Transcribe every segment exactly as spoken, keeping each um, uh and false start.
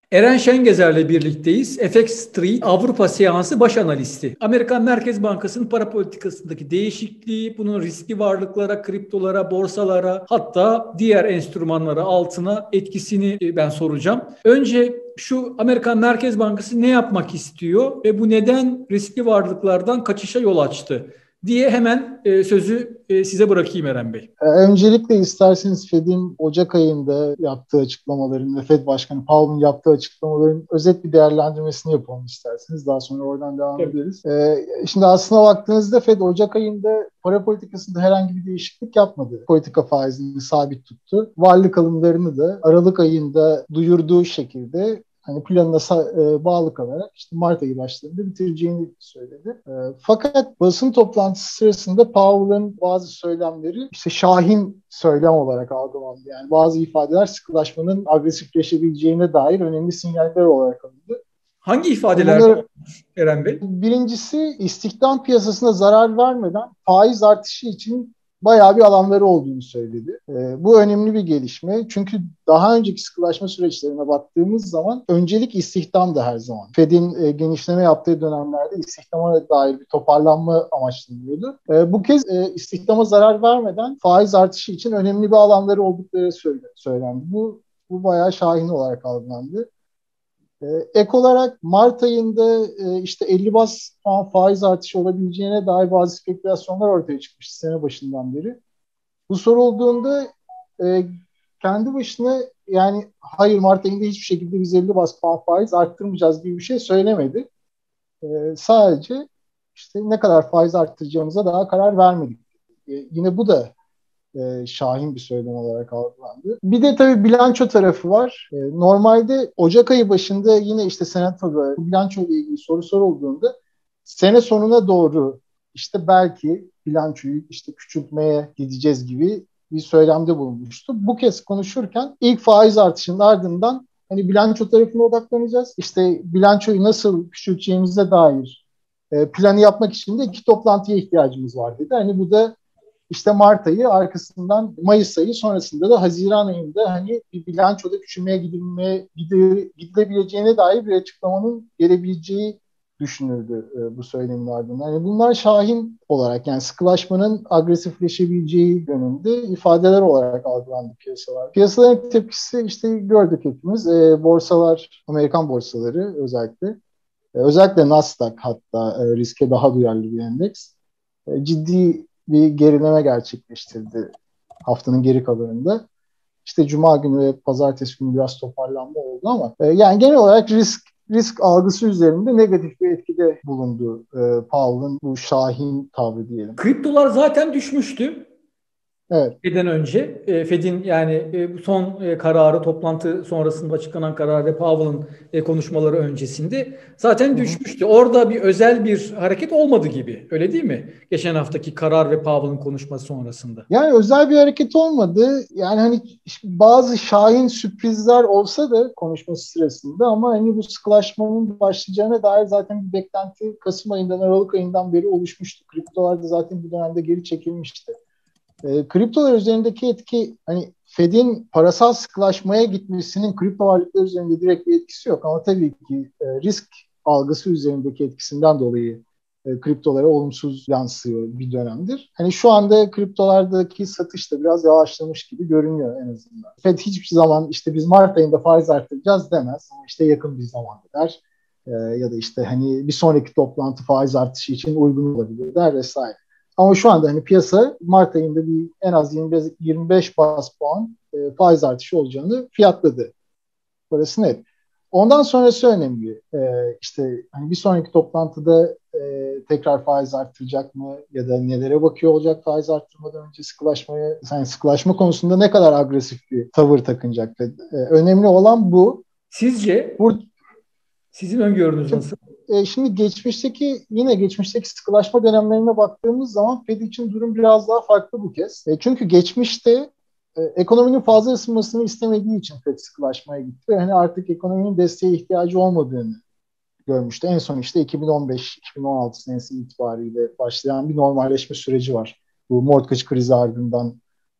Eren Şengezer'le birlikteyiz. F X Street Avrupa seansı baş analisti. Amerikan Merkez Bankası'nın para politikasındaki değişikliği, bunun riskli varlıklara, kriptolara, borsalara, hatta diğer enstrümanlara, altına etkisini ben soracağım. Önce şu Amerikan Merkez Bankası ne yapmak istiyor ve bu neden riskli varlıklardan kaçışa yol açtı diye hemen e, sözü e, size bırakayım Eren Bey. Öncelikle isterseniz Fed'in Ocak ayında yaptığı açıklamaların ve Fed Başkanı Powell'ın yaptığı açıklamaların özet bir değerlendirmesini yapalım isterseniz. Daha sonra oradan devam evet. ederiz. Ee, şimdi aslına baktığınızda Fed Ocak ayında para politikasında herhangi bir değişiklik yapmadı. Politika faizini sabit tuttu. Varlık alımlarını da Aralık ayında duyurduğu şekilde hani planına e, bağlı kalarak işte Mart ayı başlarında bitireceğini söyledi. E, fakat basın toplantısı sırasında Powell'ın bazı söylemleri işte şahin söylem olarak algılandı. Yani bazı ifadeler sıkılaşmanın agresifleşebileceğine dair önemli sinyaller olarak alındı. Hangi ifadeler Bunlar, Eren Bey? Birincisi istihdam piyasasına zarar vermeden faiz artışı için bayağı bir alanları olduğunu söyledi. E, bu önemli bir gelişme. Çünkü daha önceki sıkılaşma süreçlerine baktığımız zaman öncelik istihdamdı her zaman. Fed'in e, genişleme yaptığı dönemlerde istihdama dair bir toparlanma amaçlanıyordu. E, bu kez e, istihdama zarar vermeden faiz artışı için önemli bir alanları oldukları söylendi. Bu, bu bayağı şahin olarak algılandı. Ek olarak Mart ayında işte elli baz puan faiz artışı olabileceğine dair bazı spekülasyonlar ortaya çıkmıştı sene başından beri. Bu sorulduğunda kendi başına yani hayır Mart ayında hiçbir şekilde biz elli baz puan faiz arttırmayacağız gibi bir şey söylemedi. Sadece işte ne kadar faiz arttıracağımıza daha karar vermedik. Yine bu da E, şahin bir söylem olarak algılandı. Bir de tabii bilanço tarafı var. E, normalde Ocak ayı başında yine işte senatoda bilanço ile ilgili soru sorulduğunda sene sonuna doğru işte belki bilançoyu işte küçültmeye gideceğiz gibi bir söylemde bulunmuştu. Bu kez konuşurken ilk faiz artışının ardından hani bilanço tarafına odaklanacağız. İşte bilançoyu nasıl küçülteceğimize dair e, planı yapmak için de iki toplantıya ihtiyacımız var dedi. Hani bu da İşte Mart ayı, arkasından Mayıs ayı, sonrasında da Haziran ayında hani bir bilançoda küçülmeye gidilmeye gidilebileceğine dair bir açıklamanın gelebileceği düşünüldü e, bu söylemin ardından. Yani bunlar şahin olarak yani sıkılaşmanın agresifleşebileceği yönünde ifadeler olarak algılandı piyasalar. Piyasaların tepkisi işte gördük hepimiz. E, borsalar, Amerikan borsaları özellikle, e, özellikle Nasdaq hatta e, riske daha duyarlı bir endeks. E, ciddi bir gerileme gerçekleştirdi haftanın geri kalanında. İşte Cuma günü ve Pazartesi günü biraz toparlanma oldu ama e, yani genel olarak risk risk algısı üzerinde negatif bir etkide bulundu e, Powell'ın bu şahin tavrı diyelim. Kriptolar zaten düşmüştü. Evet. Fed'den önce, Fed'in yani son kararı, toplantı sonrasında açıklanan karar ve Powell'ın konuşmaları öncesinde zaten düşmüştü. Orada bir özel bir hareket olmadı gibi. Öyle değil mi? Geçen haftaki karar ve Powell'ın konuşması sonrasında. Yani özel bir hareket olmadı. Yani hani bazı şahin sürprizler olsa da konuşması sırasında ama hani bu sıkılaşmanın başlayacağına dair zaten bir beklenti Kasım ayından, Aralık ayından beri oluşmuştu. Kriptolar da zaten bu dönemde geri çekilmişti. E, kriptolar üzerindeki etki hani Fed'in parasal sıkılaşmaya gitmesinin kripto varlıklar üzerinde direkt bir etkisi yok ama tabii ki e, risk algısı üzerindeki etkisinden dolayı e, kriptolara olumsuz yansıyor bir dönemdir. Hani şu anda kriptolardaki satış da biraz yavaşlamış gibi görünüyor en azından. Fed hiçbir zaman işte biz Mart ayında faiz arttıracağız demez ama işte yakın bir zamanda der. E, ya da işte hani bir sonraki toplantı faiz artışı için uygun olabilir der vesaire. Ama şu anda hani piyasa Mart ayında bir en az yirmi beş baz puan e, faiz artışı olacağını fiyatladı. Burası net. Ondan sonrası önemli. E, işte hani bir sonraki toplantıda e, tekrar faiz arttıracak mı ya da nelere bakıyor olacak faiz arttırmadan önce sıkılaşmaya, yani sıkılaşma konusunda ne kadar agresif bir tavır takınacak. E, önemli olan bu. Sizce bu, sizin öngörünüz nasıl? E, şimdi geçmişteki yine geçmişteki sıkılaşma dönemlerine baktığımız zaman Fed için durum biraz daha farklı bu kez. E, çünkü geçmişte e, ekonominin fazla ısınmasını istemediği için Fed sıkılaşmaya gitti ve hani artık ekonominin desteğe ihtiyacı olmadığını görmüştü. En son işte iki bin on beş iki bin on altı senesi itibariyle başlayan bir normalleşme süreci var. Bu mortgage krizi ardından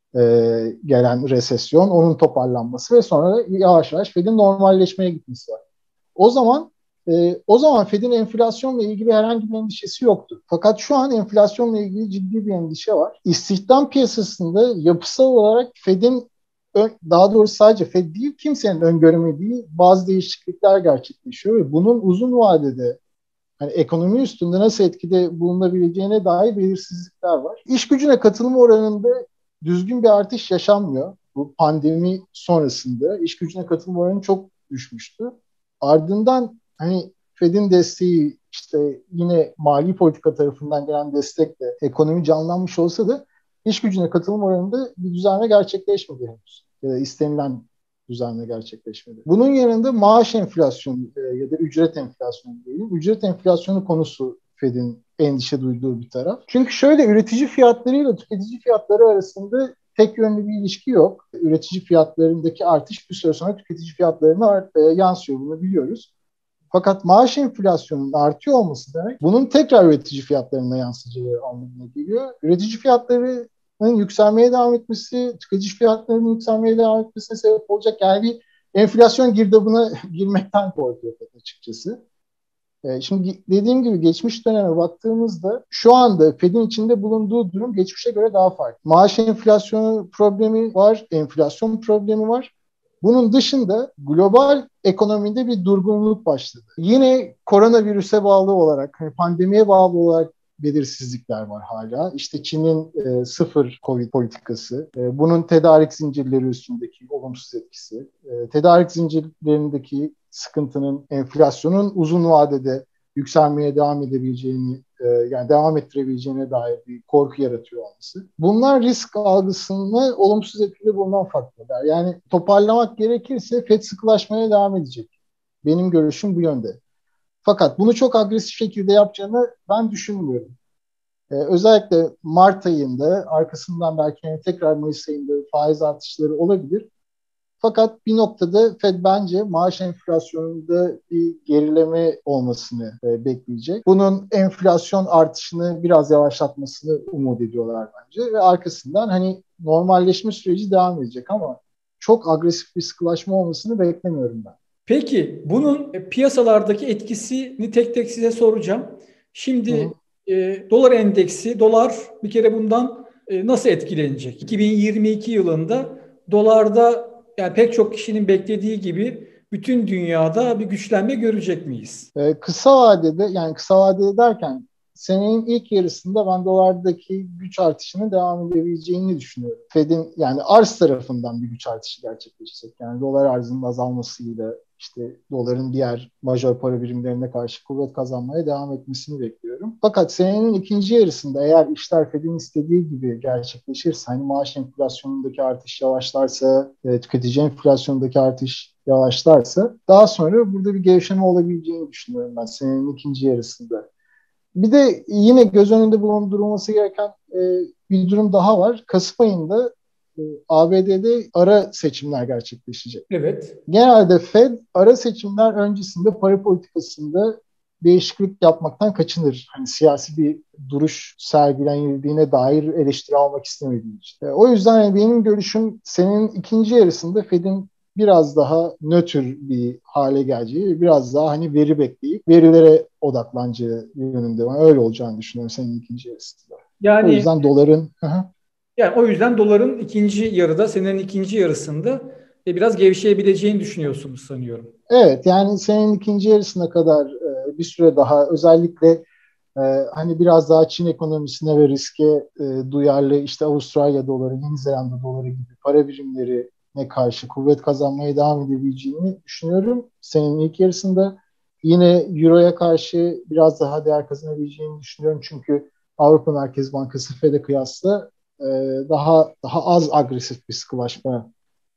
e, gelen resesyon, onun toparlanması ve sonra yavaş yavaş Fed'in normalleşmeye gitmesi var. O zaman e, o zaman Fed'in enflasyonla ilgili herhangi bir endişesi yoktu. Fakat şu an enflasyonla ilgili ciddi bir endişe var. İstihdam piyasasında yapısal olarak Fed'in, daha doğrusu sadece Fed değil, kimsenin öngöremediği bazı değişiklikler gerçekleşiyor ve bunun uzun vadede hani ekonomi üstünde nasıl etkide bulunabileceğine dair belirsizlikler var. İş gücüne katılım oranında düzgün bir artış yaşanmıyor. Bu pandemi sonrasında iş gücüne katılım oranı çok düşmüştü. Ardından hani Fed'in desteği, işte yine mali politika tarafından gelen destekle ekonomi canlanmış olsa da iş gücüne katılım oranında bir düzenleme gerçekleşmedi henüz. Ya da istenilen düzenle gerçekleşmedi. Bunun yanında maaş enflasyonu e, ya da ücret enflasyonu diyelim. Ücret enflasyonu konusu Fed'in endişe duyduğu bir taraf. Çünkü şöyle, üretici fiyatlarıyla tüketici fiyatları arasında tek yönlü bir ilişki yok. Üretici fiyatlarındaki artış bir süre sonra tüketici fiyatlarına art, e, yansıyor, bunu biliyoruz. Fakat maaş enflasyonunun artıyor olması demek bunun tekrar üretici fiyatlarına yansıyacağı anlamına geliyor. Üretici fiyatları yükselmeye devam etmesi, tüketici fiyatlarının yükselmeye devam etmesine sebep olacak. Yani bir enflasyon girdabına girmekten korkuyor açıkçası. Ee, şimdi dediğim gibi geçmiş döneme baktığımızda şu anda Fed'in içinde bulunduğu durum geçmişe göre daha farklı. Maaş enflasyonu problemi var, enflasyon problemi var. Bunun dışında global ekonomide bir durgunluk başladı. Yine koronavirüse bağlı olarak, hani pandemiye bağlı olarak belirsizlikler var hala. İşte Çin'in e, sıfır Covid politikası, e, bunun tedarik zincirleri üstündeki olumsuz etkisi, e, tedarik zincirlerindeki sıkıntının enflasyonun uzun vadede yükselmeye devam edebileceğini, e, yani devam ettirebileceğine dair bir korku yaratıyor olması. Bunlar risk algısını olumsuz etkili bulunan faktörler. Yani toparlamak gerekirse Fed sıkılaşmaya devam edecek. Benim görüşüm bu yönde. Fakat bunu çok agresif şekilde yapacağını ben düşünmüyorum. Ee, özellikle Mart ayında, arkasından belki yani tekrar Mayıs ayında faiz artışları olabilir. Fakat bir noktada Fed bence maaş enflasyonunda bir gerileme olmasını e, bekleyecek. Bunun enflasyon artışını biraz yavaşlatmasını umut ediyorlar bence. Ve arkasından hani normalleşme süreci devam edecek ama çok agresif bir sıkılaşma olmasını beklemiyorum ben. Peki bunun piyasalardaki etkisini tek tek size soracağım. Şimdi e, dolar endeksi, dolar bir kere bundan e, nasıl etkilenecek? iki bin yirmi iki yılında dolarda, yani pek çok kişinin beklediği gibi bütün dünyada bir güçlenme görecek miyiz? Ee, kısa vadede, yani kısa vadede derken senenin ilk yarısında ben dolardaki güç artışının devam edebileceğini düşünüyorum. Fed'in yani arz tarafından bir güç artışı gerçekleşecek. Yani dolar arzının azalmasıyla işte doların diğer majör para birimlerine karşı kuvvet kazanmaya devam etmesini bekliyorum. Fakat senenin ikinci yarısında eğer işler Fed'in istediği gibi gerçekleşirse, hani maaş enflasyonundaki artış yavaşlarsa, tüketici enflasyonundaki artış yavaşlarsa daha sonra burada bir gevşeme olabileceğini düşünüyorum ben senenin ikinci yarısında. Bir de yine göz önünde bulundurulması gereken e, bir durum daha var. Kasım ayında e, A B D'de ara seçimler gerçekleşecek. Evet. Genelde Fed ara seçimler öncesinde para politikasında değişiklik yapmaktan kaçınır. Hani siyasi bir duruş sergilendiğine dair eleştiri almak istemediği için. E, o yüzden yani benim görüşüm senenin ikinci yarısında Fed'in biraz daha nötr bir hale geleceği, biraz daha hani veri bekleyip verilere odaklanacağı yönünde. Ben öyle olacağını düşünüyorum senin ikinci yarısında. Yani o yüzden doların yani o yüzden doların ikinci yarıda, senenin ikinci yarısında e, biraz gevşeyebileceğini düşünüyorsunuz sanıyorum. Evet, yani senenin ikinci yarısına kadar e, bir süre daha özellikle e, hani biraz daha Çin ekonomisine ve riske e, duyarlı işte Avustralya doları, Yeni Zelanda doları gibi para birimleri ne karşı kuvvet kazanmaya devam edebileceğini düşünüyorum. Senenin ilk yarısında yine Euro'ya karşı biraz daha değer kazanabileceğini düşünüyorum. Çünkü Avrupa Merkez Bankası Fed'e kıyasla e, daha daha az agresif bir sıkılaşma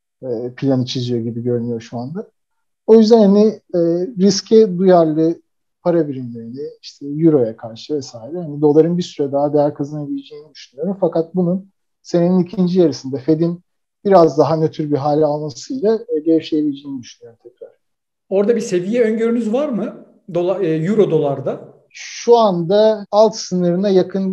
e, planı çiziyor gibi görünüyor şu anda. O yüzden hani e, riske duyarlı para birimlerini işte Euro'ya karşı vesaire hani doların bir süre daha değer kazanabileceğini düşünüyorum. Fakat bunun senenin ikinci yarısında Fed'in biraz daha nötr bir hale almasıyla e, gevşeyebileceğini düşünüyorum tekrar. Orada bir seviye öngörünüz var mı? Dola, e, Euro dolarda? Şu anda alt sınırına yakın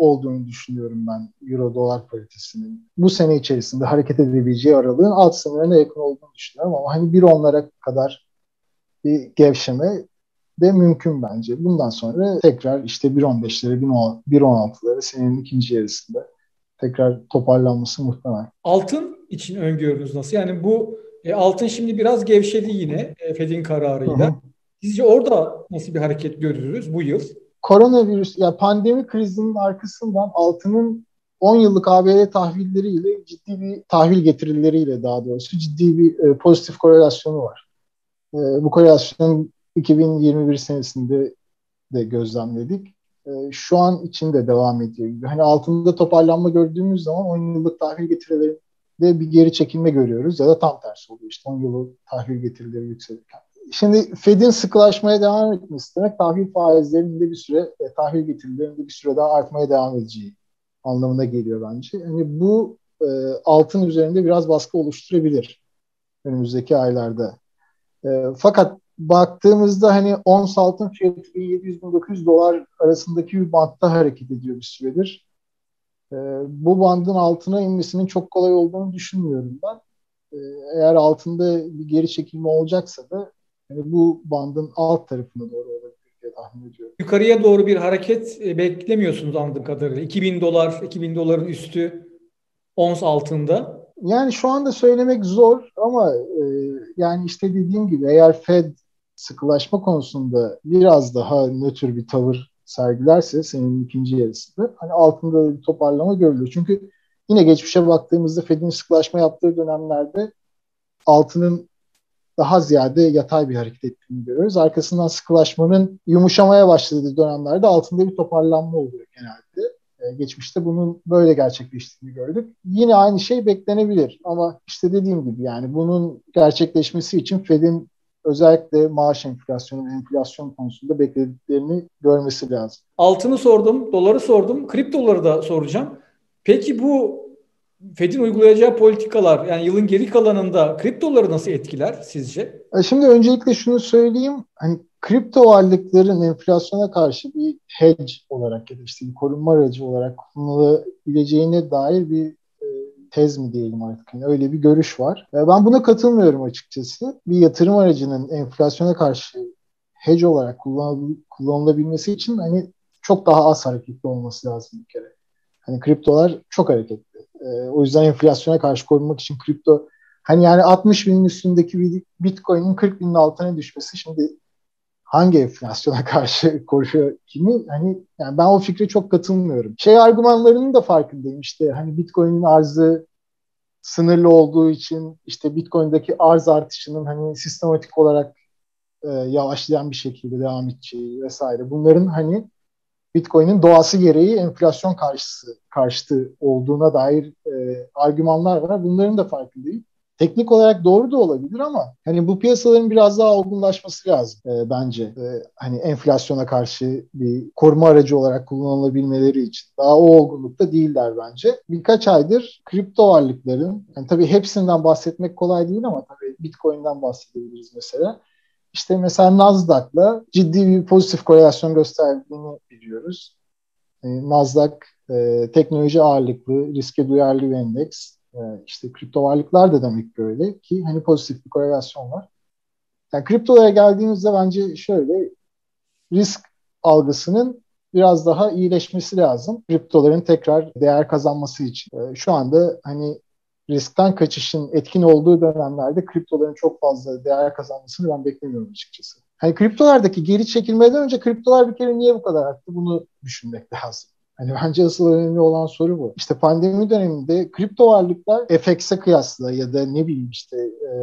olduğunu düşünüyorum ben Euro dolar paritesinin. Bu sene içerisinde hareket edebileceği aralığın alt sınırına yakın olduğunu düşünüyorum ama hani bir onlara kadar bir gevşeme de mümkün bence. Bundan sonra tekrar işte bir on beşlere, bir on altılara senenin ikinci yarısında tekrar toparlanması muhtemel. Altın için öngörünüz nasıl? Yani bu e, altın şimdi biraz gevşedi yine e, Fed'in Hı kararıyla. hı. Sizce orada nasıl bir hareket görürüz bu yıl? Koronavirüs, ya pandemi krizinin arkasından altının on yıllık A B D tahvilleriyle ciddi bir tahvil getirileriyle daha doğrusu ciddi bir e, pozitif korelasyonu var. E, bu korelasyon iki bin yirmi bir senesinde de gözlemledik. E, şu an için de devam ediyor gibi. Hani altında toparlanma gördüğümüz zaman on yıllık tahvil getirilerinde bir geri çekilme görüyoruz ya da tam tersi oluyor. İşte on yıllık tahvil getirileri yükselirken. Şimdi Fed'in sıkılaşmaya devam etmesi demek tahvil faizlerinin de bir süre, e, tahvil getirilerinin bir süre daha artmaya devam edeceği anlamına geliyor bence. Yani bu e, altın üzerinde biraz baskı oluşturabilir önümüzdeki aylarda. E, fakat baktığımızda hani ons altın fiyatı bin yedi yüz bin dokuz yüz dolar arasındaki bir bantta hareket ediyor bir süredir. E, bu bandın altına inmesinin çok kolay olduğunu düşünmüyorum ben. E, eğer altında bir geri çekilme olacaksa da yani bu bandın alt tarafına doğru olabilir diye tahmin ediyorum. Yukarıya doğru bir hareket e, beklemiyorsunuz anladığım kadarıyla. iki bin dolar, iki bin doların üstü ons altında. Yani şu anda söylemek zor ama e, yani işte dediğim gibi eğer Fed sıkılaşma konusunda biraz daha nötr bir tavır sergilerse senin ikinci yarısında hani altında bir toparlama görülür. Çünkü yine geçmişe baktığımızda Fed'in sıkılaşma yaptığı dönemlerde altının daha ziyade yatay bir hareket ettiğini görüyoruz. Arkasından sıkılaşmanın yumuşamaya başladığı dönemlerde altında bir toparlanma oluyor genelde. Ee, geçmişte bunun böyle gerçekleştiğini gördük. Yine aynı şey beklenebilir ama işte dediğim gibi yani bunun gerçekleşmesi için Fed'in özellikle maaş enflasyonu ve enflasyon konusunda beklediklerini görmesi lazım. Altını sordum, doları sordum, kriptoları da soracağım. Peki bu Fed'in uygulayacağı politikalar yani yılın geri kalanında kriptoları nasıl etkiler sizce? E, Şimdi öncelikle şunu söyleyeyim. Hani kripto varlıkların enflasyona karşı bir hedge olarak ya da işte bir korunma aracı olarak kullanılabileceğine dair bir e, tez mi diyelim artık. Yani öyle bir görüş var. E, ben buna katılmıyorum açıkçası. Bir yatırım aracının enflasyona karşı hedge olarak kullanıl- kullanılabilmesi için hani çok daha az hareketli olması lazım bir kere. Hani kriptolar çok hareketli. E, o yüzden enflasyona karşı korunmak için kripto hani yani altmış binin üstündeki bir Bitcoin'in kırk binin altına düşmesi şimdi hangi enflasyona karşı koruyor kimi? Hani yani ben o fikre çok katılmıyorum. Şey argümanlarının da farkındayım. İşte hani Bitcoin'in arzı sınırlı olduğu için işte Bitcoin'deki arz artışının hani sistematik olarak e, yavaşlayan bir şekilde devam edeceği vesaire. Bunların hani Bitcoin'in doğası gereği enflasyon karşısı karşıtı olduğuna dair e, argümanlar var. Bunların da farkındayım. Teknik olarak doğru da olabilir ama hani bu piyasaların biraz daha olgunlaşması lazım e, bence. E, hani enflasyona karşı bir koruma aracı olarak kullanılabilmeleri için. Daha o olgunlukta değiller bence. Birkaç aydır kripto varlıkların, yani tabii hepsinden bahsetmek kolay değil ama tabii Bitcoin'den bahsedebiliriz mesela. İşte mesela Nasdaq'la ciddi bir pozitif korelasyon gösterdiğini biliyoruz. E, Nasdaq e, teknoloji ağırlıklı, riske duyarlı bir endeks. E, işte kripto varlıklar da demek ki öyle ki hani pozitif bir korelasyon var. Yani kriptolara geldiğimizde bence şöyle risk algısının biraz daha iyileşmesi lazım. Kriptoların tekrar değer kazanması için. E, şu anda hani riskten kaçışın etkin olduğu dönemlerde kriptoların çok fazla değer kazanmasını ben beklemiyorum açıkçası. Hani kriptolardaki geri çekilmeden önce kriptolar bir kere niye bu kadar arttı bunu düşünmek lazım. Hani bence asıl önemli olan soru bu. İşte pandemi döneminde kripto varlıklar F X'e kıyasla ya da ne bileyim işte e,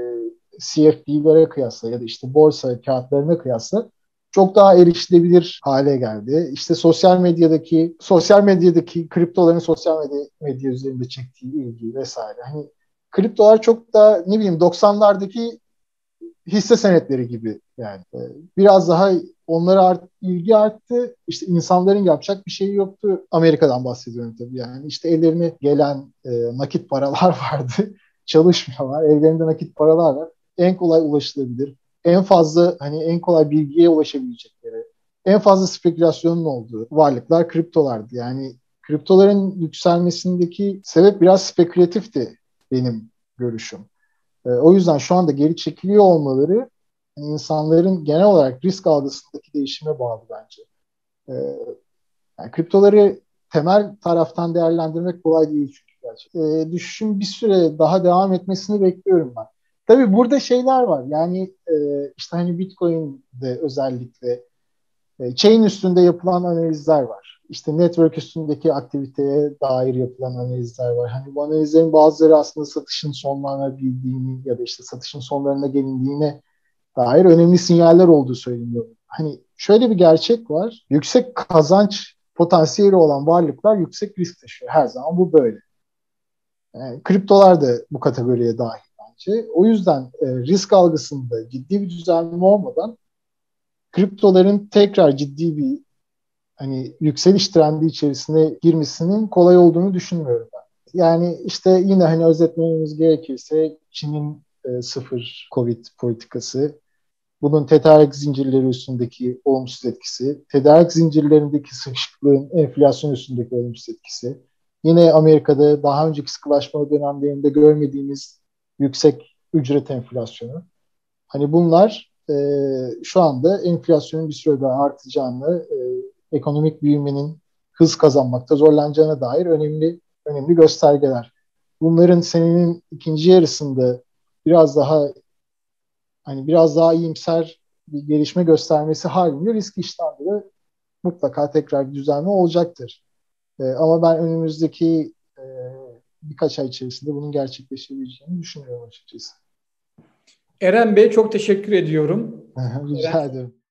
C F D'lere kıyasla ya da işte borsa kağıtlarına kıyasla çok daha erişilebilir hale geldi. İşte sosyal medyadaki sosyal medyadaki kriptoların sosyal medya, medya üzerinde çektiği ilgi vesaire. Hani kriptolar çok daha ne bileyim doksanlardaki hisse senetleri gibi yani. Biraz daha onlara art, ilgi arttı. İşte insanların yapacak bir şeyi yoktu. Amerika'dan bahsediyorum tabii yani. İşte ellerine gelen e, nakit paralar vardı. Çalışmıyorlar. Ellerinde nakit paralar var. En kolay ulaşılabilir. En fazla hani en kolay bilgiye ulaşabilecekleri en fazla spekülasyonun olduğu varlıklar kriptolardı. Yani kriptoların yükselmesindeki sebep biraz spekülatifti benim görüşüm. E, o yüzden şu anda geri çekiliyor olmaları yani insanların genel olarak risk algısındaki değişime bağlı bence. E, yani kriptoları temel taraftan değerlendirmek kolay değil çünkü gerçekten. E, düşüşün bir süre daha devam etmesini bekliyorum ben. Tabii burada şeyler var. Yani e, işte hani Bitcoin'de özellikle e, chain üstünde yapılan analizler var. İşte network üstündeki aktiviteye dair yapılan analizler var. Hani bu analizlerin bazıları aslında satışın sonlanabildiğini ya da işte satışın sonlarına gelindiğine dair önemli sinyaller olduğu söyleniyor. Hani şöyle bir gerçek var. Yüksek kazanç potansiyeli olan varlıklar yüksek risk taşıyor. Her zaman bu böyle. Yani kriptolar da bu kategoriye dahil bence. O yüzden e, risk algısında ciddi bir düzenleme olmadan kriptoların tekrar ciddi bir hani yükseliş trendi içerisine girmesinin kolay olduğunu düşünmüyorum ben. Yani işte yine hani özetlememiz gerekirse Çin'in e, sıfır Covid politikası, bunun tedarik zincirleri üstündeki olumsuz etkisi, tedarik zincirlerindeki sıkışıklığın enflasyon üstündeki olumsuz etkisi, yine Amerika'da daha önceki sıkılaşma dönemlerinde görmediğimiz yüksek ücret enflasyonu. Hani bunlar e, şu anda enflasyonun bir süre daha artacağını, e, ekonomik büyümenin hız kazanmakta zorlanacağına dair önemli önemli göstergeler. Bunların senenin ikinci yarısında biraz daha hani biraz daha iyimser bir gelişme göstermesi halinde risk işlemleri mutlaka tekrar bir düzenli olacaktır. E, ama ben önümüzdeki e, birkaç ay içerisinde bunun gerçekleşebileceğini düşünüyorum açıkçası. Eren Bey çok teşekkür ediyorum. Rica Eren ederim.